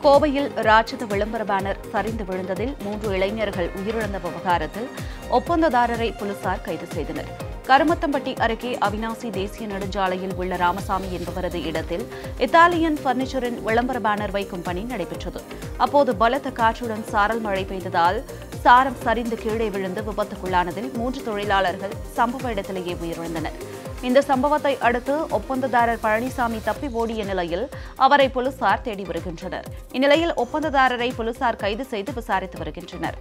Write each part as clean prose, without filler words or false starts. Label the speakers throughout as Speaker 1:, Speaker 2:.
Speaker 1: கோவையில் ராட்சத விளம்பர பேனர் சரிந்து விழுந்ததில் 3 இளைஞர்கள் உயிரிழந்த விவகாரத்தில் ஒப்பந்ததாரரை போலீசார் கைது செய்தனர். கருமத்தம்பட்டி அருகே அவினாசி தேசிய நெடுஞ்சாலையில் உள்ள ராமசாமி என்பவரது இடத்தில் இத்தாலியன் பர்னிச்சரின் விளம்பர பேனர் வைக்கும் பணி நடைபெற்றது. அப்போது பலத்த காற்றுடன் சாரல் மழை பெய்ததால் சாரம் சரிந்து கீழே விழுந்து விபத்துக்குள்ளானதில் 3 தொழிலாளர்கள் சம்பவ இடத்திலேயே உயிரிழந்தனர். இந்த சம்பவத்தை அடுத்து ஒப்பந்ததாரர் பழனிசாமி தப்பி ஓடிய நிலையில் அவரை போலீசார் தேடி வருகின்றனர். இந்நிலையில் ஒப்பந்ததாரரை போலீசார் கைது செய்து விசாரித்து வருகின்றனர்.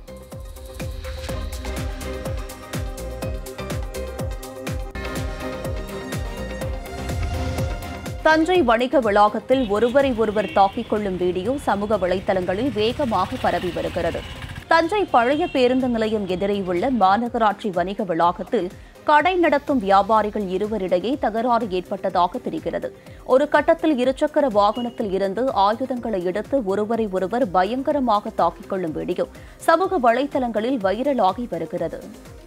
Speaker 2: தஞ்சை வணிக வளாகத்தில் ஒருவரை ஒருவர் தாக்கிக் கொள்ளும் வீடியோ சமூக வலைதளங்களில் வேகமாக பரவி வருகிறது. தஞ்சை பழைய பேருந்து நிலையம் எதிரே உள்ள மாநகராட்சி வணிக வளாகத்தில் கடை நடத்தும் வியாபாரிகள் இருவரிடையே தகராறு ஏற்பட்டதாக தெரிகிறது. ஒரு கட்டத்தில் இருசக்கர வாகனத்தில் இருந்து ஆயுதங்களை எடுத்து ஒருவரை ஒருவர் பயங்கரமாக தாக்கிக் கொள்ளும் வீடியோ சமூக வலைதளங்களில் வைரலாகி வருகிறது.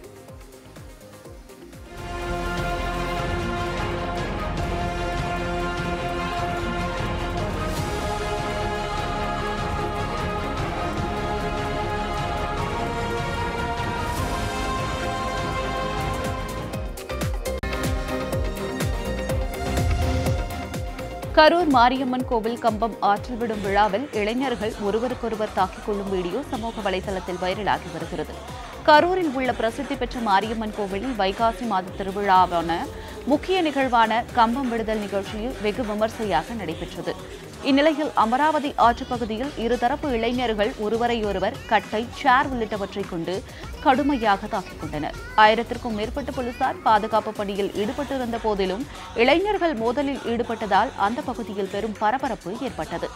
Speaker 1: கரூர் மாரியம்மன் கோவில் கம்பம் ஆற்றில் விடும் விழாவில் இளைஞர்கள் ஒருவருக்கொருவர் தாக்கிக் கொள்ளும் வீடியோ சமூக வலைதளத்தில் வைரலாகி வருகிறது. கரூரில் உள்ள பிரசித்தி பெற்ற மாரியம்மன் கோவிலில் வைகாசி மாத திருவிழாவான முக்கிய நிகழ்வான கம்பம் விடுதல் நிகழ்ச்சியில் வெகு விமர்சையாக நடைபெற்றது. இந்நிலையில் அமராவதி ஆற்றுப் பகுதியில் இருதரப்பு இளைஞர்கள் ஒருவரையொருவர் கட்டை, சேர் உள்ளிட்டவற்றை கொண்டு கடுமையாக தாக்கிக் கொண்டனர். 1000க்கும் மேற்பட்ட போலீசார் பாதுகாப்பு பணியில் ஈடுபட்டிருந்த போதிலும் இளைஞர்கள் மோதலில் ஈடுபட்டதால் அந்த பகுதியில் பெரும் பரபரப்பு ஏற்பட்டது.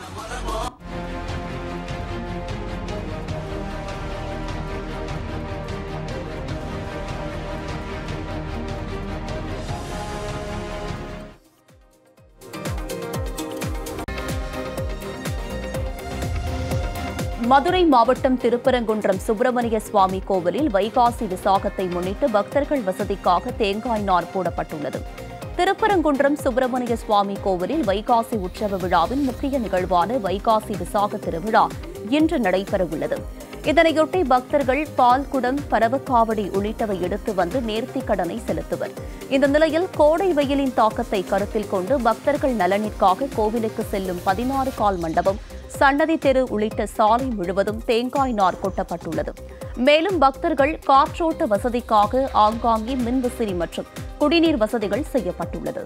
Speaker 2: மதுரை மாவட்டம் திருப்பரங்குன்றம் சுப்பிரமணிய சுவாமி கோவிலில் வைகாசி விசாகத்தை முன்னிட்டு பக்தர்கள் வசதிக்காக தேங்காய் நார் போடப்பட்டுள்ளது. திருப்பரங்குன்றம் சுப்பிரமணிய சுவாமி கோவிலில் வைகாசி உற்சவ விழாவின் முக்கிய நிகழ்வான வைகாசி விசாக திருவிழா இன்று நடைபெறவுள்ளது. இதனையொட்டி பக்தர்கள் பால்குடம், பரவக்காவடி உள்ளிட்டவை எடுத்து வந்து நேர்த்திக் கடனை செலுத்துவர். இந்த நிலையில் கோடை வெயிலின் தாக்கத்தை கருத்தில் கொண்டு பக்தர்கள் நலனிற்காக கோவிலுக்கு செல்லும் 16 கால் மண்டபம், சன்னதி தெரு உள்ளிட்ட சாலை முழுவதும் தேங்காய் நார் கொட்டப்பட்டுள்ளது. மேலும் பக்தர்கள் காற்றோட்ட வசதிக்காக ஆங்காங்கே மின்விசிறி மற்றும் குடிநீர் வசதிகள் செய்யப்பட்டுள்ளது.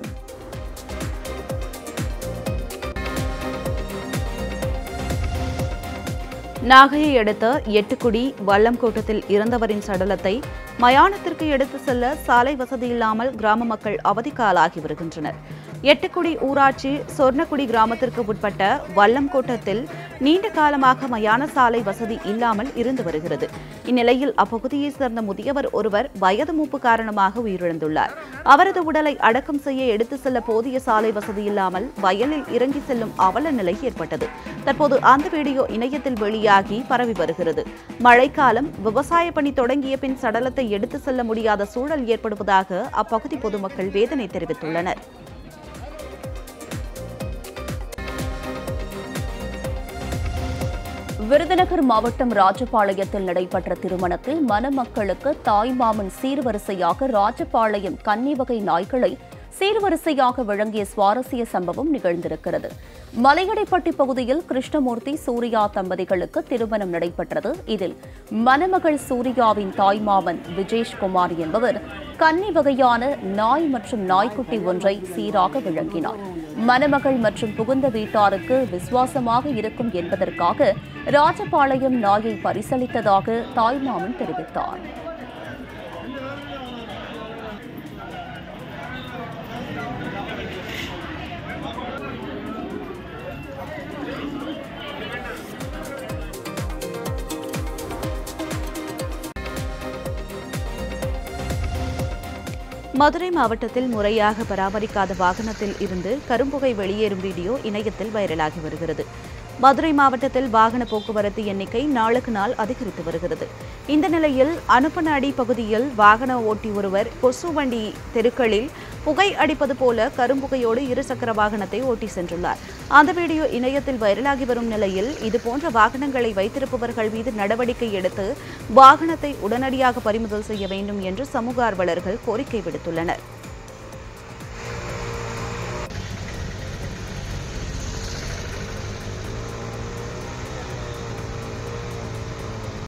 Speaker 1: நாகையை அடுத்த எட்டுக்குடி வல்லம்கோட்டத்தில் இறந்தவரின் சடலத்தை மயானத்திற்கு எடுத்து செல்ல சாலை வசதி இல்லாமல் கிராம மக்கள் அவதிக்கு ஆளாகி வருகின்றனர். எட்டுக்குடி ஊராட்சி சொர்ணக்குடி கிராமத்திற்கு உட்பட்ட வல்லம்கோட்டத்தில் நீண்ட காலமாக மயான சாலை வசதி இல்லாமல் இருந்து வருகிறது. இந்நிலையில் அப்பகுதியைச் சேர்ந்த முதியவர் ஒருவர் வயது மூப்பு காரணமாக உயிரிழந்துள்ளார். அவரது உடலை அடக்கம் செய்ய எடுத்து செல்ல போதிய சாலை வசதி இல்லாமல் வயலில் இறங்கி செல்லும் அவல நிலை ஏற்பட்டது. தற்போது அந்த வீடியோ இணையத்தில் வெளியாகி பரவி வருகிறது. மழைக்காலம், விவசாய பணி தொடங்கிய பின் சடலத்தை எடுத்து செல்ல முடியாத சூழல் ஏற்படுவதாக அப்பகுதி பொதுமக்கள் வேதனை தெரிவித்துள்ளனர்.
Speaker 2: விருதுநகர் மாவட்டம் ராஜபாளையத்தில் நடைபெற்ற திருமணத்தில் மணமக்களுக்கு தாய்மாமன் சீர்வரிசையாக ராஜபாளையம் கன்னி வகை நாய்களை சீர்வரிசையாக வழங்கிய சுவாரஸ்ய சம்பவம் நிகழ்ந்திருக்கிறது. மலையடைப்பட்டி பகுதியில் கிருஷ்ணமூர்த்தி, சூர்யா தம்பதிகளுக்கு திருமணம் நடைபெற்றது. இதில் மணமகள் சூர்யாவின் தாய்மாமன் விஜேஷ்குமார் என்பவர் கன்னி வகையான நாய் மற்றும் நாய்க்குட்டி ஒன்றை சீராக வழங்கினார். மணமகள் மற்றும் புகுந்த வீட்டாருக்கு விசுவாசமாக இருக்கும் என்பதற்காக ராஜபாளையம் நாயை பரிசளித்ததாக தாய்மாமன் தெரிவித்தார்.
Speaker 1: மதுரை மாவட்டத்தில் முறையாக பராமரிக்காத வாகனத்தில் இருந்து கரும்புகை வெளியேறும் வீடியோ இணையத்தில் வைரலாகி வருகிறது. மதுரை மாவட்டத்தில் வாகன போக்குவரத்து எண்ணிக்கை நாளுக்கு நாள் அதிகரித்து வருகிறது. இந்த நிலையில் அனுப்பனாடி பகுதியில் வாகன ஓட்டி ஒருவர் கொசு வண்டி தெருக்களில் புகை அடிப்பது போல கரும்புகையோடு இருசக்கர வாகனத்தை ஓட்டி சென்றுள்ளார். அந்த வீடியோ இணையத்தில் வைரலாகி வரும் நிலையில் இதுபோன்ற வாகனங்களை வைத்திருப்பவர்கள் மீது நடவடிக்கை எடுத்து வாகனத்தை உடனடியாக பறிமுதல் செய்ய வேண்டும் என்று சமூக ஆர்வலர்கள் கோரிக்கை விடுத்துள்ளனர்.